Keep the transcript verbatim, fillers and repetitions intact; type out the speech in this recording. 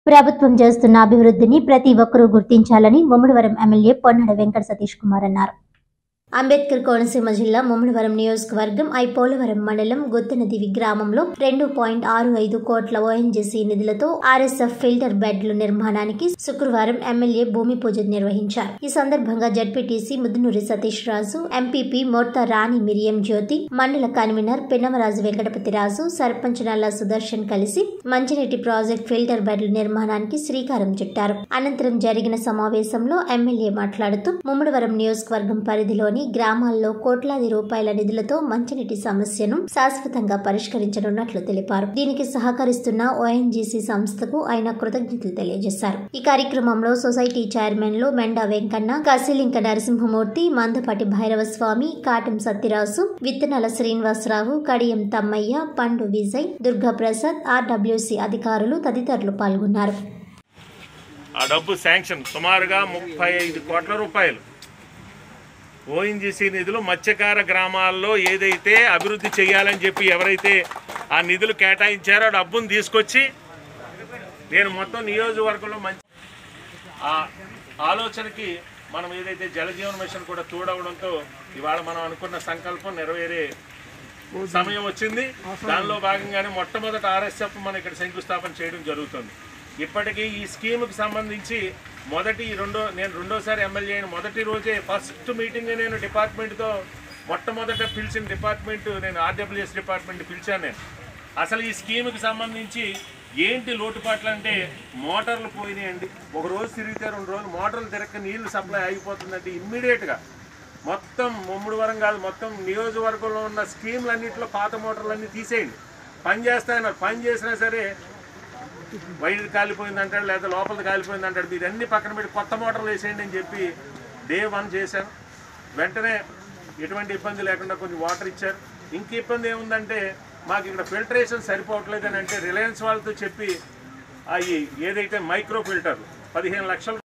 ప్రభుత్వం చేస్తున్న అభివృద్ధిని ప్రతి ఒక్కరూ గుర్తించాలని ముమ్మడివరం ఎమ్మెల్యే పొన్నాడ వెంకట సతీష్ కుమార్ అన్నారు. అంబేద్కర్ కోనసీమ జిల్లా ముమ్మడివరం నియోజకవర్గం ఐపోలవరం మండలం గుత్తనదివి గ్రామంలో రెండు పాయింట్ ఆరు ఐదు కోట్ల ఓఎన్జీసీ నిధులతో ఆర్ఎస్ఎఫ్ ఫిల్టర్ బెడ్ల నిర్మాణానికి శుక్రవారం ఎమ్మెల్యే భూమి పూజ నిర్వహించారు. ఈ సందర్భంగా ZPTC Muddunuri Satish Raju, MPP Morta Rani Miriam Jyothi, మండల కన్వీనర్ పిన్నమరాజు వెంకటపతిరాజు, సర్పంచ్ నల్ల సుదర్శన్ కలిసి మంచినీటి ప్రాజెక్ట్ ఫిల్టర్ బెడ్ల నిర్మాణానికి శ్రీకారం చుట్టారు. అనంతరం జరిగిన సమావేశంలో ఎమ్మెల్యే మాట్లాడుతూ ముమ్మడివరం నియోజకవర్గం పరిధిలోని గ్రామాల్లో కోట్లాది రూపాయల నిధులతో మంచినీటి సమస్యను శాశ్వతంగా పరిష్కరించనున్నట్లు తెలిపారు. దీనికి సహకరిస్తున్న ఓఎన్జీసీ సంస్థకు ఆయన కృతజ్ఞతలు తెలియజేశారు. ఈ కార్యక్రమంలో సొసైటీ చైర్మన్లు మెండా వెంకన్న, కసిలింక నరసింహమూర్తి, మందపాటి భైరవస్వామి, కాటం సత్యరాజు, విత్తనాల శ్రీనివాసరావు, కడియం తమ్మయ్య, పండు విజయ్, దుర్గా ప్రసాద్, ఆర్డబ్ల్యూసీ అధికారులు తదితరులు పాల్గొన్నారు. ఆ డబ్బు శాంక్షన్ సుమారుగా ముప్పై ఐదు కోట్ల రూపాయలు ఓఎన్జీసీ నిధులు మత్స్యకార గ్రామాల్లో ఏదైతే అభివృద్ధి చేయాలని చెప్పి ఎవరైతే ఆ నిధులు కేటాయించారో ఆ డబ్బును తీసుకొచ్చి నేను మొత్తం నియోజకవర్గంలో మంచి ఆ ఆలోచనకి మనం ఏదైతే జలజీవన్ మిషన్ కూడా తోడవడంతో ఇవాళ మనం అనుకున్న సంకల్పం నెరవేరే సమయం వచ్చింది. దానిలో భాగంగానే మొట్టమొదటి ఆర్ఎస్ఎఫ్ మనం ఇక్కడ శంకుస్థాపన చేయడం జరుగుతుంది. ఇప్పటికీ ఈ స్కీమ్కి సంబంధించి మొదటి రెండో నేను రెండోసారి ఎమ్మెల్యే అయిన మొదటి రోజే ఫస్ట్ మీటింగ్ నేను డిపార్ట్మెంట్తో మొట్టమొదట పిలిచిన డిపార్ట్మెంట్ నేను ఆర్డబ్ల్యూఎస్ డిపార్ట్మెంట్ పిలిచాను. నేను అసలు ఈ స్కీమ్కి సంబంధించి ఏంటి లోటుపాట్లు అంటే మోటార్లు పోయినాయండి. ఒక రోజు తిరిగితే రెండు రోజులు మోటార్లు తిరగక నీళ్లు సప్లై అయిపోతుందంటే ఇమ్మీడియట్గా మొత్తం ముమ్మడివరం కాదు మొత్తం నియోజకవర్గంలో ఉన్న స్కీమ్లన్నింటిలో పాత మోటార్లన్నీ తీసేయండి, పని చేస్తాయన్నారు. పని చేసినా సరే వైర్ కాలిపోయింది అంటాడు, లేదా లోపల కాలిపోయింది అంటాడు. మీరు అన్ని పక్కన పెట్టి కొత్త మోటార్లు వేసేయండి అని చెప్పి డే వన్ చేశాను. వెంటనే ఎటువంటి ఇబ్బంది లేకుండా కొన్ని వాటర్ ఇచ్చారు. ఇంక ఇబ్బంది ఏముందంటే మాకు ఇక్కడ ఫిల్టరేషన్ సరిపోవట్లేదు అని అంటే రిలయన్స్ వాళ్ళతో చెప్పి అవి ఏదైతే మైక్రో ఫిల్టర్ పదిహేను లక్షలు